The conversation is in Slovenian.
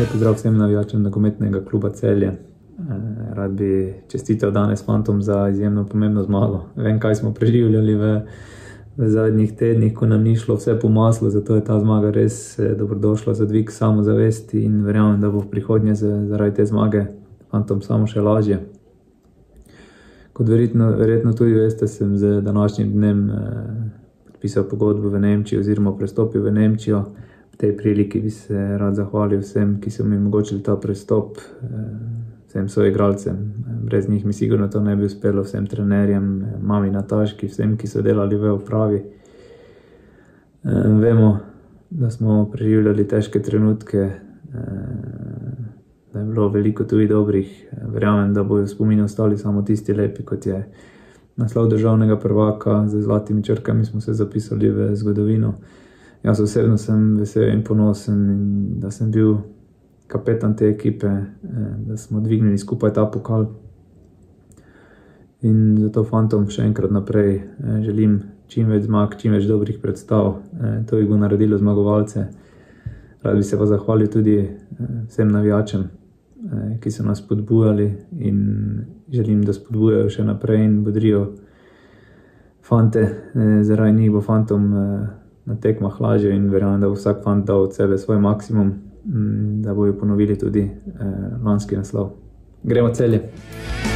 Lep pozdrav vsem navijačem nogometnega kluba Celje. Rad bi čestital danes fantom za izjemno pomembno zmago. Vem, kaj smo preživljali v zadnjih tednih, ko nam ni šlo vse po maslu, zato je ta zmaga res dobrodošla za dvig samozavesti in verjamem, da bo v prihodnje zaradi te zmage fantom samo še lažje. Kot verjetno tudi veste, sem z današnjim dnem podpisal pogodbo v Nemčiji oziroma prestopil v Nemčijo. V tej priliki bi se rad zahvalil vsem, ki so mi omogočili ta prestop, vsem soigralcem. Brez njih mi sigurno to ne bi uspelo, vsem trenerjem, mami Nataški, vsem, ki so delali v upravi. Vemo, da smo preživljali težke trenutke, da je bilo veliko tudi dobrih. Verjamem, da bojo v spominu ostali samo tisti lepi, kot je naslov državnega prvaka. Z zlatimi črkami smo se zapisali v zgodovino. Jaz osebno sem vesel in ponosen, da sem bil kapetan te ekipe, da smo dvignili skupaj ta pokal. In zato fantom še enkrat naprej želim čim več zmag, čim več dobrih predstav. To jih bo naredilo zmagovalce. Rad bi se pa zahvalil tudi vsem navijačem, ki so nas spodbujali, in želim, da spodbujajo še naprej in bodrijo fante. Zaradi njih bo fantom na tekmah lažje in verjamem, da bo vsak fant dal od sebe svoj maksimum, da bojo ponovili tudi lanski naslov. Gremo Celje!